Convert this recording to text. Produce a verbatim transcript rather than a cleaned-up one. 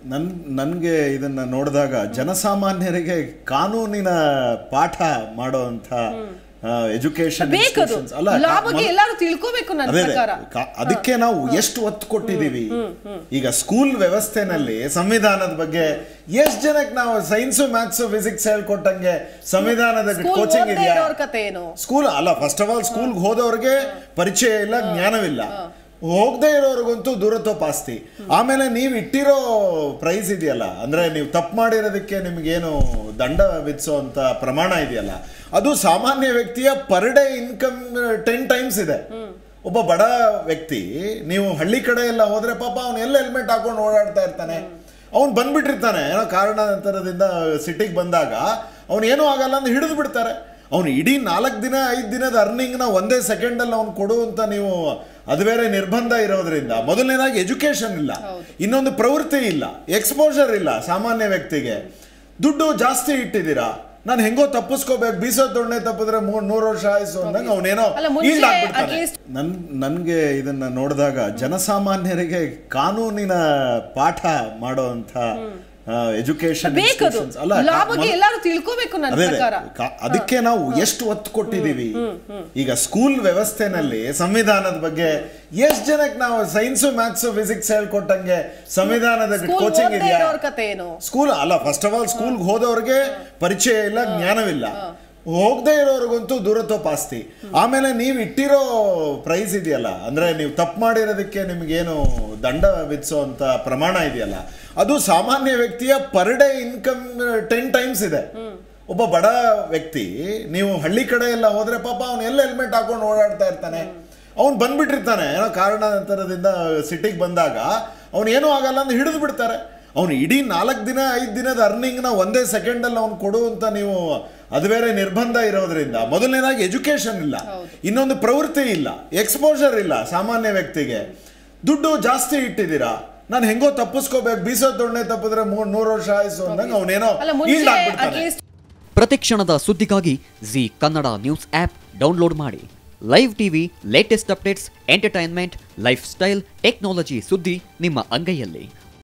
ನನ್ ನನಗೆ ಇದನ್ನ ನೋಡಿದಾಗ ಜನಸಾಮಾನ್ಯರಿಗೆ ಕಾನೂನಿನ ಪಾಠ ಮಾಡುವಂತ ಎಜುಕೇಶನ್ ಅಲ್ಲ ಎಲ್ಲರೂ ತಿಳ್ಕೋಬೇಕು ನನ್ನ ಪ್ರಕಾರ ಅದಕ್ಕೆ ನಾವು ಎಷ್ಟು ಒತ್ತು ಕೊಟ್ಟಿದ್ದೀವಿ ಈಗ ಸ್ಕೂಲ್ ವ್ಯವಸ್ಥೆನಲ್ಲಿ ಸಂವಿಧಾನದ ಬಗ್ಗೆ ಎಷ್ಟು ಜನಕ್ಕೆ ನಾವು ಸೈನ್ಸ್ ಮ್ಯಾಥ್ಸ್ ಫಿಸಿಕ್ಸ್ ಹೇಳ್ಕೊಟ್ಟಂಗೆ ಸಂವಿಧಾನದ ಕೋಚಿಂಗ್ ಇದೆಯಾ ಸ್ಕೂಲ್ ಅಲ್ಲ ಫಸ್ಟ್ ಆಫ್ ಆಲ್ ಸ್ಕೂಲ್ ಹೋದವ್ರಿಗೆ ಪರಿಚಯ ಇಲ್ಲ ಜ್ಞಾನವಿಲ್ಲ ಹೋಗದೆ ಇರೋರ್ಗಂತೂ ದೂರತೋಪಾಸ್ತಿ ಆಮೇಲೆ ನೀವು ಇಟ್ಟಿರೋ ಪ್ರೈಸ್ ಇದೆಯಲ್ಲ ಅಂದ್ರೆ ನೀವು ತಪ್ಪು ಮಾಡಿರೋದಕ್ಕೆ ನಿಮ್ಗೇನು ದಂಡ ವಿಧಿಸೋ ಅಂತ ಪ್ರಮಾಣ ಇದೆಯಲ್ಲ ಅದು ಸಾಮಾನ್ಯ ವ್ಯಕ್ತಿಯ per day income ten times ಇದೆ ಒಬ್ಬ ಬಡ ವ್ಯಕ್ತಿ ನೀವು ಹಳ್ಳಿ ಕಡೆ ಎಲ್ಲ ಹೋದ್ರೆ ಪಾಪ ಅವ್ನು ಎಲ್ಲ ಹೆಲ್ಮೆಟ್ ಹಾಕೊಂಡು ಓಡಾಡ್ತಾ ಇರ್ತಾನೆ ಅವ್ನು ಬಂದ್ಬಿಟ್ಟಿರ್ತಾನೆ ಏನೋ ಕಾರಣಾಂತರದಿಂದ ಸಿಟಿಗೆ ಬಂದಾಗ ಅವ್ನು ಏನೂ ಆಗಲ್ಲ ಅಂತ ಹಿಡಿದು ಬಿಡ್ತಾರೆ ಅವನು ಇಡೀ ನಾಲ್ಕು ದಿನ ಐದು ದಿನದ ಅರ್ನಿಂಗ್ನ ಒಂದೇ ಸೆಕೆಂಡಲ್ಲಿ ಅವ್ನು ಕೊಡು ಅಂತ ನೀವು ಅದು ಬೇರೆ ನಿರ್ಬಂಧ ಇರೋದ್ರಿಂದ ಮೊದಲನೇದಾಗಿ ಎಜುಕೇಶನ್ ಇಲ್ಲ ಇನ್ನೊಂದು ಪ್ರವೃತ್ತಿ ಇಲ್ಲ ಎಕ್ಸ್ಪೋಜರ್ ಇಲ್ಲ ಸಾಮಾನ್ಯ ವ್ಯಕ್ತಿಗೆ ದುಡ್ಡು ಜಾಸ್ತಿ ಇಟ್ಟಿದ್ದೀರಾ ನಾನು ಹೆಂಗೋ ತಪ್ಪಿಸ್ಕೋಬೇಕು ಬೀಸೋ ದೊಣ್ಣೆ ತಪ್ಪಿದ್ರೆ ಮೂರ್ ನೂರು ವರ್ಷ ಆಯ್ಸು ಅಂದಂಗೆ ಅವನೇನೋ ನನ್ ನನ್ಗೆ ಇದನ್ನ ನೋಡಿದಾಗ ಜನಸಾಮಾನ್ಯರಿಗೆ ಕಾನೂನಿನ ಪಾಠ ಮಾಡುವಂತ ಎಜುಕೇಶನ್ ಅಲ್ಲ ಎಲ್ಲರೂ ತಿಳ್ಕೋಬೇಕು ನನ್ನ ಪ್ರಕಾರ ಅದಕ್ಕೆ ನಾವು ಎಷ್ಟು ಒತ್ತು ಕೊಟ್ಟಿದ್ದೀವಿ ಈಗ ಸ್ಕೂಲ್ ವ್ಯವಸ್ಥೆನಲ್ಲಿ ಸಂವಿಧಾನದ ಬಗ್ಗೆ ಎಷ್ಟು ಜನಕ್ಕೆ ನಾವು ಸೈನ್ಸ್ ಮ್ಯಾಥ್ಸ್ ಫಿಸಿಕ್ಸ್ ಹೇಳ್ಕೊಟ್ಟಂಗೆ ಸಂವಿಧಾನದ ಕೋಚಿಂಗ್ ಇದೆಯಾ ಸ್ಕೂಲ್ ಅಲ್ಲ ಫಸ್ಟ್ ಆಫ್ ಆಲ್ ಸ್ಕೂಲ್ ಹೋದವ್ರಿಗೆ ಪರಿಚಯ ಇಲ್ಲ ಜ್ಞಾನವಿಲ್ಲ ಹೋಗದೆ ಇರೋರ್ಗಂತೂ ದೂರತೋಪಾಸ್ತಿ ಆಮೇಲೆ ನೀವು ಇಟ್ಟಿರೋ ಪ್ರೈಸ್ ಇದೆಯಲ್ಲ ಅಂದ್ರೆ ನೀವು ತಪ್ಪು ಮಾಡಿರೋದಕ್ಕೆ ನಿಮ್ಗೇನು ದಂಡ ವಿಧಿಸೋ ಅಂತ ಪ್ರಮಾಣ ಇದೆಯಲ್ಲ ಅದು ಸಾಮಾನ್ಯ ವ್ಯಕ್ತಿಯ per day income ten times ಇದೆ ಒಬ್ಬ ಬಡ ವ್ಯಕ್ತಿ ನೀವು ಹಳ್ಳಿ ಕಡೆ ಎಲ್ಲ ಹೋದ್ರೆ ಪಾಪ ಅವ್ನು ಎಲ್ಲ ಹೆಲ್ಮೆಟ್ ಹಾಕೊಂಡು ಓಡಾಡ್ತಾ ಇರ್ತಾನೆ ಅವ್ನು ಬಂದ್ಬಿಟ್ಟಿರ್ತಾನೆ ಏನೋ ಕಾರಣಾಂತರದಿಂದ ಸಿಟಿಗೆ ಬಂದಾಗ ಅವ್ನು ಏನೂ ಆಗಲ್ಲ ಅಂತ ಹಿಡಿದು ಬಿಡ್ತಾರೆ ಅವನು ಇಡೀ ನಾಲ್ಕು ದಿನ ಐದು ದಿನದ ಅರ್ನಿಂಗ್ನ ಒಂದೇ ಸೆಕೆಂಡಲ್ಲಿ ಅವ್ನು ಕೊಡು ಅಂತ ನೀವು ಅದು ಬೇರೆ ನಿರ್ಬಂಧ ಇರೋದ್ರಿಂದ ಮೊದಲನೇದಾಗಿ ಎಜುಕೇಶನ್ ಇಲ್ಲ ಇನ್ನೊಂದು ಪ್ರವೃತ್ತಿ ಇಲ್ಲ ಎಕ್ಸ್ಪೋಜರ್ ಇಲ್ಲ ಸಾಮಾನ್ಯ ವ್ಯಕ್ತಿಗೆ ದುಡ್ಡು ಜಾಸ್ತಿ ಇಟ್ಟಿದ್ದೀರಾ ನಾನು ಹೆಂಗೋ ತಪ್ಪಿಸ್ಕೋಬೇಕು ಬೀಸೋ ದೊಣ್ಣೆ ತಪ್ಪಿದ್ರೆ ಮೂರ್ ನೂರು ವರ್ಷ ಆಯ್ಸು ಅಂದಂಗೆ ಅವನೇನೋ ಪ್ರತಿಕ್ಷಣದ ಸುದ್ದಿಗಾಗಿ Zee Kannada news app download ಮಾಡಿ live TV latest updates entertainment lifestyle technology ಸುದ್ದಿ ನಿಮ್ಮ ಅಂಗೈಯಲ್ಲಿ